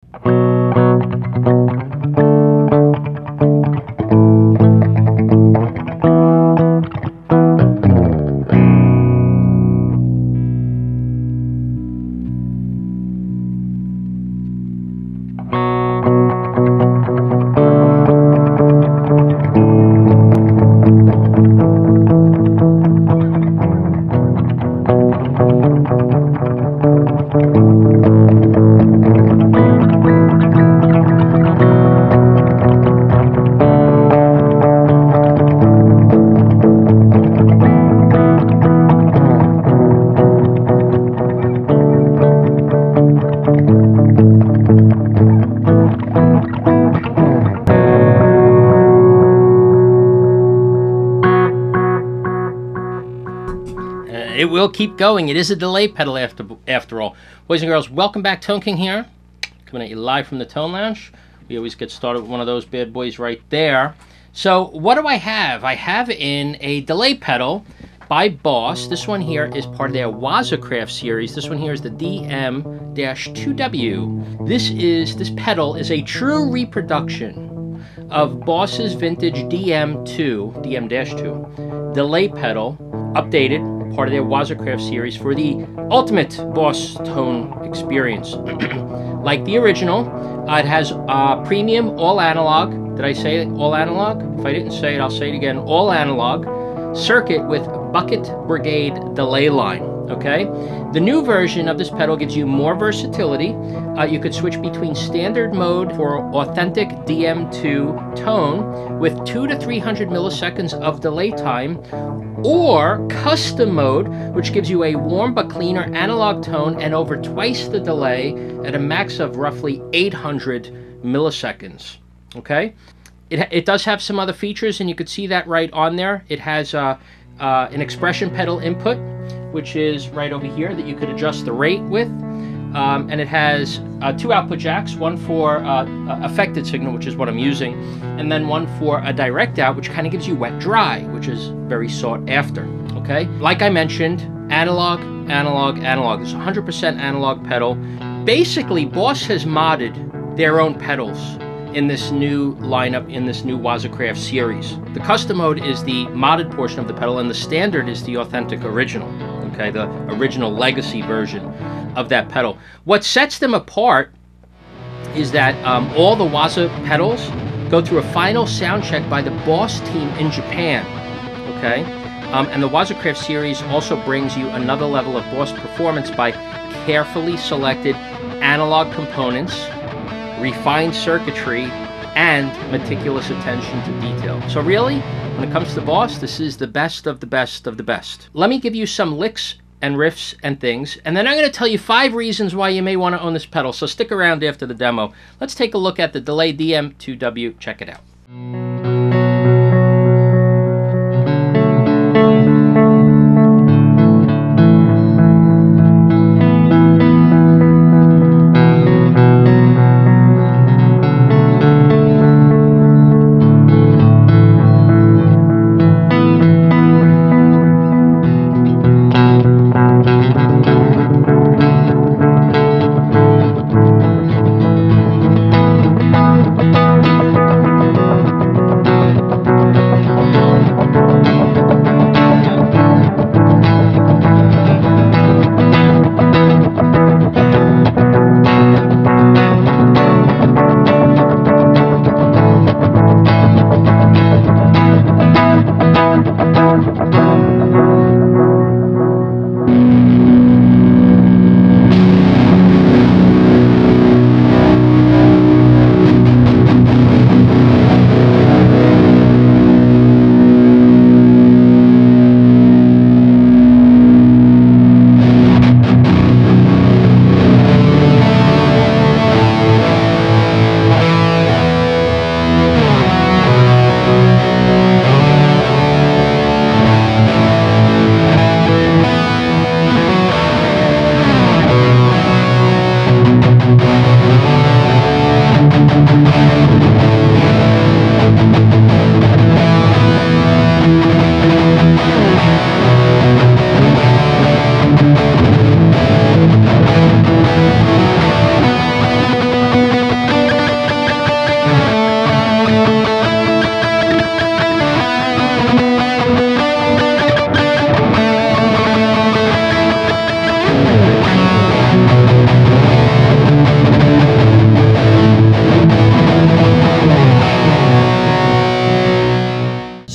It will keep going. It is a delay pedal after all. Boys and girls, welcome back. Tone King here, coming at you live from the Tone Lounge. We always get started with one of those bad boys right there. So what do I have? I have in a delay pedal by BOSS. This one here is part of their Waza Craft series. This one here is the DM-2w. This pedal is a true reproduction of BOSS's vintage DM-2 delay pedal, updated, part of their Waza Craft series for the ultimate BOSS tone experience. Like the original, it has premium all analog. Did I say it? All analog? If I didn't say it, I'll say it again. All analog circuit with bucket brigade delay line. Okay, the new version of this pedal gives you more versatility. You could switch between standard mode for authentic DM2 tone with 200 to 300 milliseconds of delay time, or custom mode, which gives you a warm but cleaner analog tone and over twice the delay at a max of roughly 800 milliseconds. Okay, it does have some other features, and you could see that right on there. It has an expression pedal input, which is right over here, that you could adjust the rate with. And it has two output jacks, one for affected signal, which is what I'm using, and then one for a direct out, which kind of gives you wet-dry, which is very sought after, okay? Like I mentioned, analog, analog, analog. It's 100% analog pedal. Basically, BOSS has modded their own pedals in this new lineup, in this new Waza Craft series. The custom mode is the modded portion of the pedal, and the standard is the authentic original, okay? The original legacy version of that pedal. What sets them apart is that all the Waza pedals go through a final sound check by the BOSS team in Japan, okay? And the Waza Craft series also brings you another level of BOSS performance by carefully selected analog components, refined circuitry, and meticulous attention to detail. So really, when it comes to BOSS, this is the best of the best of the best. Let me give you some licks and riffs and things, and then I'm going to tell you 5 reasons why you may want to own this pedal, so stick around after the demo. Let's take a look at the Delay DM-2w. Check it out.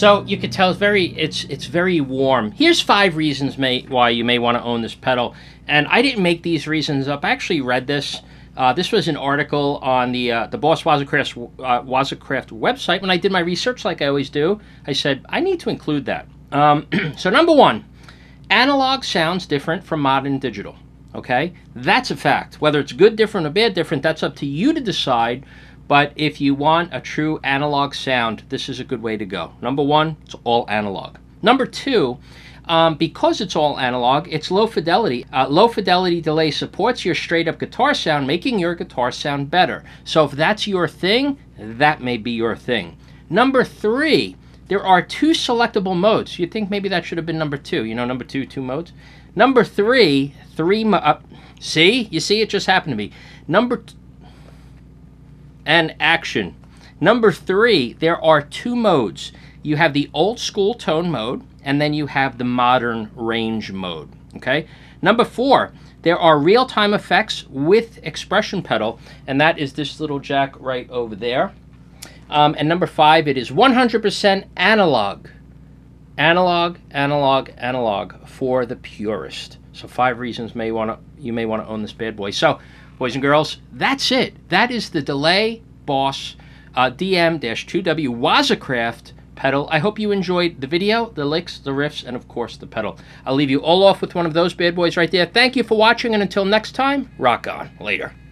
So you can tell it's very warm. Here's 5 reasons why you may want to own this pedal. And I didn't make these reasons up. I actually read this. This was an article on the BOSS Waza Craft website. When I did my research, like I always do, I said, I need to include that. So number 1, analog sounds different from modern digital. Okay? That's a fact. Whether it's good different or bad different, that's up to you to decide. But if you want a true analog sound, this is a good way to go. Number 1, it's all analog. Number 2, because it's all analog, it's low fidelity. Low fidelity delay supports your straight up guitar sound, making your guitar sound better. So if that's your thing, that may be your thing. Number 3, there are 2 selectable modes. You'd think maybe that should have been number 2. You know, number 2, 2 modes. Number 3, see? You see, it just happened to me. And action. Number 3, there are 2 modes. You have the old school tone mode, and then you have the modern range mode. Okay. Number 4, there are real-time effects with expression pedal, and that is this little jack right over there. And number 5, it is 100% analog. Analog, analog, analog for the purist. So 5 reasons you may want to own this bad boy. So, boys and girls, that's it. That is the Delay BOSS DM-2w Waza Craft pedal. I hope you enjoyed the video, the licks, the riffs, and of course the pedal. I'll leave you all off with one of those bad boys right there. Thank you for watching, and until next time, rock on. Later.